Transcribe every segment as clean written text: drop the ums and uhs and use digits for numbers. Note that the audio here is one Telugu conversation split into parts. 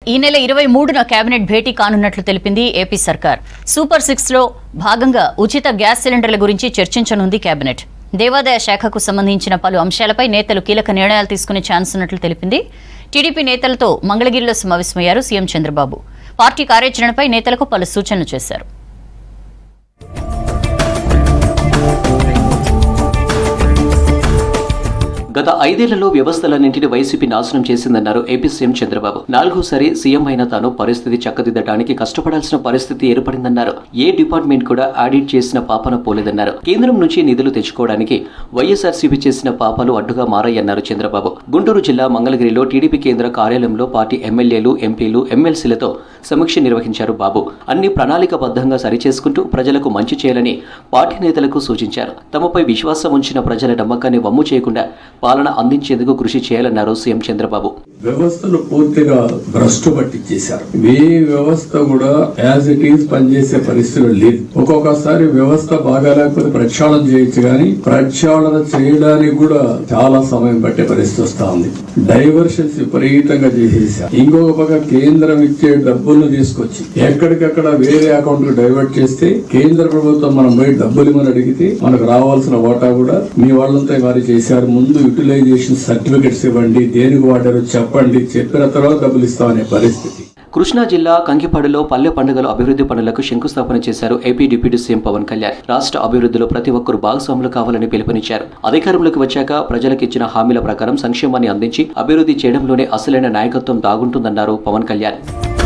ఈ నెల 23న కేబినెట్ భేటీ కానున్నట్లు తెలిపింది ఏపీ సర్కార్. సూపర్ 6లో భాగంగా ఉచిత గ్యాస్ సిలిండర్ల గురించి చర్చించనుంది కేబినెట్. దేవాదాయ శాఖకు సంబంధించిన పలు అంశాలపై నేతలు కీలక నిర్ణయాలు తీసుకునే ఛాన్స్ ఉన్నట్లు తెలిపింది. టీడీపీ నేతలతో మంగళగిరిలో సమావేశమయ్యారు సీఎం చంద్రబాబు. పార్టీ కార్యాచరణపై నేతలకు పలు సూచనలు చేశారు. గత 5 ఏళ్లలో వ్యవస్థలన్నింటినీ వైసీపీ నాశనం చేసిందన్నారు ఏపీ సీఎం చంద్రబాబు. 4సారి సీఎం అయిన తాను పరిస్థితి చక్కదిద్దడానికి కష్టపడాల్సిన పరిస్థితి ఏర్పడిందన్నారు. ఏ డిపార్ట్మెంట్ కూడా ఆడిట్ చేసిన పాపన పోలేదన్నారు. కేంద్రం నుంచి నిధులు తెచ్చుకోవడానికి వైఎస్ఆర్సీపీ చేసిన పాపాలు అడ్డుగా మారాయన్నారు చంద్రబాబు. గుంటూరు జిల్లా మంగళగిరిలో టీడీపీ కేంద్ర కార్యాలయంలో పార్టీ ఎమ్మెల్యేలు, ఎంపీలు, ఎమ్మెల్సీలతో సమీక్ష నిర్వహించారు బాబు. అన్ని ప్రణాళికబద్ధంగా సరిచేసుకుంటూ ప్రజలకు మంచి చేయాలని పార్టీ నేతలకు సూచించారు. తమపై విశ్వాసం ఉంచిన ప్రజల నమ్మకాన్ని వమ్ము చేయకుండా పాలన అందించేందుకు కృషి చేయాలన్నారు సీఎం చంద్రబాబు. వ్యవస్థను పూర్తిగా భ్రష్టు పట్టించేశారు. ఏ వ్యవస్థ కూడా యాజ్ ఇట్ ఈజ్ పనిచేసే పరిస్థితులు లేదు. ఒక్కొక్కసారి వ్యవస్థ బాగా లేకపోతే ప్రక్షాళన చేయొచ్చు, కానీ ప్రక్షాళన చేయడానికి కూడా చాలా సమయం పట్టే పరిస్థితి వస్తా ఉంది. డైవర్షన్స్ విపరీతంగా చేసేసారు. ఇంకొక పక్క కేంద్రం ఇచ్చే డబ్బులను తీసుకొచ్చి ఎక్కడికక్కడ వేరే అకౌంట్ కు డైవర్ట్ చేస్తే కేంద్ర ప్రభుత్వం మనం పోయి డబ్బులు ఇవ్వని అడిగితే మనకు రావాల్సిన వాటా కూడా మీ వాళ్ళంతా వారి చేశారు. ముందు యూటిలైజేషన్ సర్టిఫికెట్స్ ఇవ్వండి, దేనికి వాడారో చెప్పండి, చెప్పిన తర్వాత డబ్బులు ఇస్తామనే పరిస్థితి. కృష్ణా జిల్లా కంకిపాడులో పల్లె పండుగల అభివృద్ధి పనులకు శంకుస్థాపన చేశారు AP deputy CM Pawan Kalyan. రాష్ట్ర అభివృద్ధిలో ప్రతి ఒక్కరూ భాగస్వాములు కావాలని పిలుపునిచ్చారు. అధికారంలోకి వచ్చాక ప్రజలకు ఇచ్చిన హామీల ప్రకారం సంక్షేమాన్ని అందించి అభివృద్ధి చేయడంలోనే అసలైన నాయకత్వం దాగుంటుందన్నారు పవన్ కళ్యాణ్.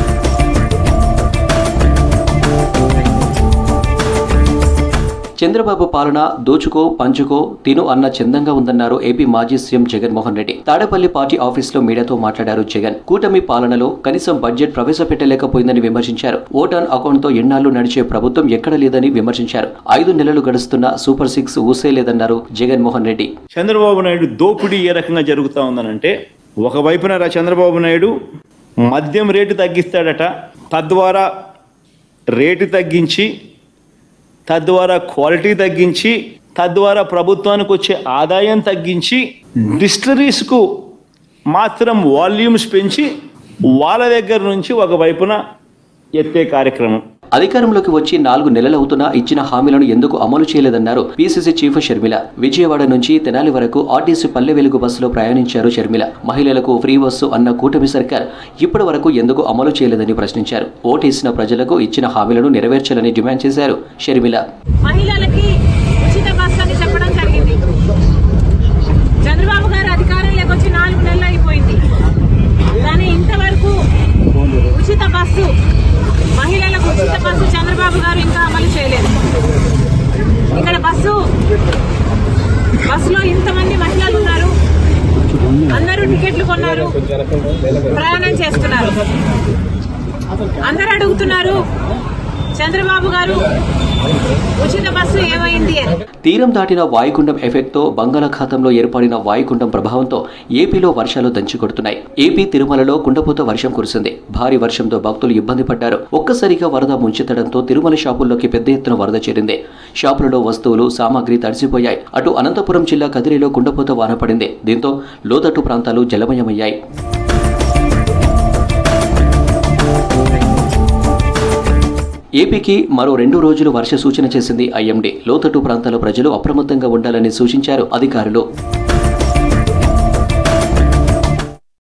చంద్రబాబు పాలన దోచుకో పంచుకో తిను అన్న చందంగా ఉందన్నారు ఏపీ మాజీ సీఎం జగన్మోహన్ రెడ్డి. తాడేపల్లి పార్టీ ఆఫీసులో మీడియాతో మాట్లాడారు జగన్. కూటమి పాలనలో కనీసం బడ్జెట్ ప్రవేశపెట్టలేకపోయిందని విమర్శించారు. ఓట్ ఆన్ అకౌంట్ తో ఎన్నాళ్లు నడిచే ప్రభుత్వం ఎక్కడ లేదని విమర్శించారు. 5 నెలలు గడుస్తున్న సూపర్ 6 ఊసే లేదన్నారు జగన్మోహన్ రెడ్డి. చంద్రబాబు నాయుడు దోపిడీ ఏ రకంగా జరుగుతా ఉందనంటే, ఒకవైపున చంద్రబాబు నాయుడు మద్యం రేటు తగ్గిస్తాడట, తద్వారా రేటు తగ్గించి, తద్వారా క్వాలిటీ తగ్గించి, తద్వారా ప్రభుత్వానికి వచ్చే ఆదాయం తగ్గించి, డిస్టిలరీస్కు మాత్రం వాల్యూమ్స్ పెంచి వాళ్ళ దగ్గర నుంచి ఒకవైపున ఎత్తే కార్యక్రమం. అధికారంలోకి వచ్చి 4 నెలలవుతున్నా ఇచ్చిన హామీలను ఎందుకు అమలు చేయలేదన్నారు పీసీసీ చీఫ్ షర్మిల. విజయవాడ నుంచి తెనాలి వరకు ఆర్టీసీ పల్లె వెలుగు బస్సులో ప్రయాణించారు షర్మిల. మహిళలకు ఫ్రీ బస్సు అన్న కూటమి సర్కార్ ఇప్పటి వరకు ఎందుకు అమలు చేయలేదని ప్రశ్నించారు. ఓటేసిన ప్రజలకు ఇచ్చిన హామీలను నెరవేర్చాలని డిమాండ్ చేశారు షర్మిల. మహిళలకి ఉచిత బస్సు అని చెప్పడం జరిగింది. చంద్రబాబు గారు అధికారంలోకి వచ్చి 4 నెలలు అయిపోయింది, కానీ ఇంతవరకు ఉచిత బస్సు, మహిళలకు ఉచిత బస్సు చంద్రబాబు గారు ఇంకా అమలు చేయలేదు. ఇక్కడ బస్సులో ఇంతమంది మహిళలు ఉన్నారు, అందరూ టికెట్లు కొన్నారు, ప్రయాణం చేస్తున్నారు. అందరూ అడుగుతున్నారు చంద్రబాబు గారు ఉచిత బస్సు ఏమైంది అని. తీరం దాటిన వాయుగుండం ఎఫెక్ట్ తో బంగాళాఖాతంలో ఏర్పడిన వాయుగుండం ప్రభావంతో ఏపీలో వర్షాలు దంచుకొడుతున్నాయి. ఏపీ తిరుమలలో కుండపోత వర్షం కురిసింది. భారీ వర్షంతో భక్తులు ఇబ్బంది పడ్డారు. ఒక్కసారిగా వరద ముంచెత్తడంతో తిరుమల షాపుల్లోకి పెద్ద ఎత్తున వరద చేరింది. షాపులలో వస్తువులు, సామాగ్రి తడిసిపోయాయి. అటు అనంతపురం జిల్లా కదిరిలో కుండపోత వాన పడింది. దీంతో లోతట్టు ప్రాంతాలు జలమయమయ్యాయి. ఏపీకి మరో 2 రోజులు వర్ష సూచన చేసింది ఐఎండీ. లోతట్టు ప్రాంతాల ప్రజలు అప్రమత్తంగా ఉండాలని సూచించారు అధికారులు.